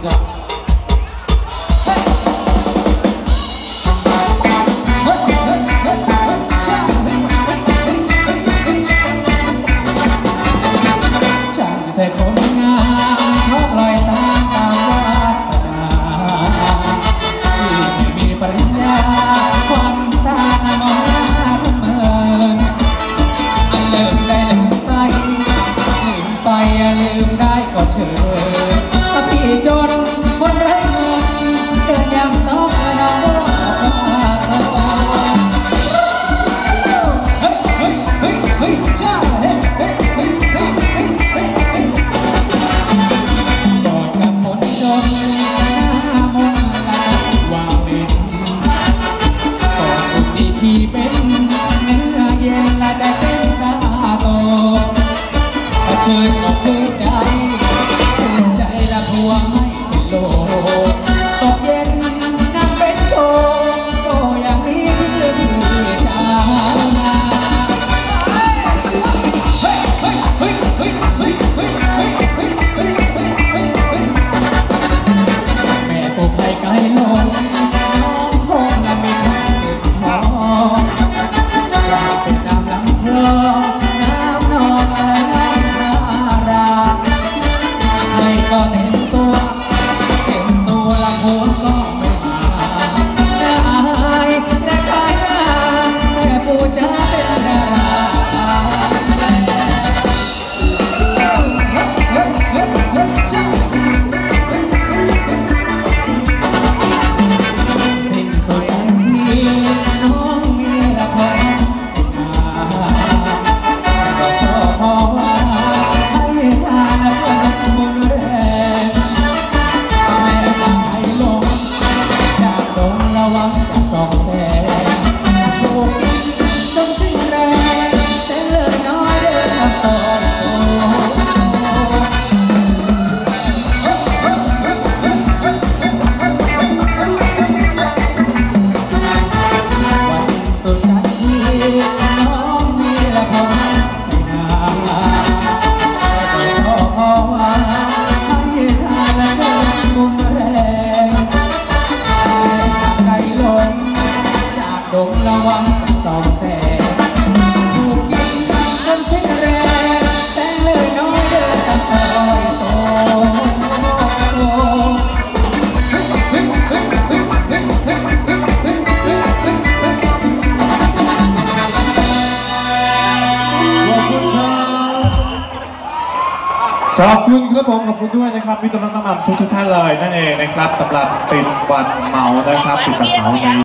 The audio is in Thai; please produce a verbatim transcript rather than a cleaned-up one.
จ้ะแต่คนงามเขาปล่อยตามตามวาสนาที่ไม่มีปริญญาความตาละมองหน้าเมินมันลืมได้ลืมไปลืมไปลืมได้ก็เชิญถ้าพี่จนคนไร้เงินเดินยามต้องนอนเฮ้ยเฮ้ยเฮ้ยเฮ้ยชาเฮ้ยเฮ้ยเฮ้ยเฮ้ยเฮ้ยเฮ้ยเฮ้ยกอดกับคนจนหน้ามนต์ละว่าเป็นกอดคนดีที่เป็นเนื้อเย็นละจะเป็นตาโตเชิญอกเชิญใจเชิญใจละพวงให้โลกตกเย็นนั่งเป็นโชว์โตอย่างนี้คือชาวนาเฮ้ยเฮ้ยเฮ้ยเฮ้ยเฮ้ยเฮ้ยเฮ้ยเฮ้ยเฮ้ยเฮ้ยเฮ้ยเฮ้ยแม่ปลูกไผ่ไก่ลงน้องคงละไม่ทันเก็บหอมเป็นน้ำลำคลองน้ำนองอะไรก็เต็มตัวเต็มตัวละหัวก็ไม่หาและอายและกายหน้าแม่ปูจะเป็นดาราสิ้นสุดทันทีน้องมีละพอก็ขอขอว่าให้ทานและก็บุญเรืระวังจะสองแสนถูกกินจนสิ้นแรงแต่เลือดน้อยเดินมาต่อสู้วันสุดท้ายที่น้องมีละพอไม่นานแต่ก็ขอว่าให้ทานและก็บุญแรงดงระวังสองแสนถูกยิงจนสิ้นแรงแต่เลยน้อยเดินกันต่อยโตขอบคุณครับผมขอบคุณด้วยนะครับพี่ตำรวจตำรวจทุกท่านเลยนั่นเองนะครับสำหรับสิบวันเมานะครับสิบวันเมาใน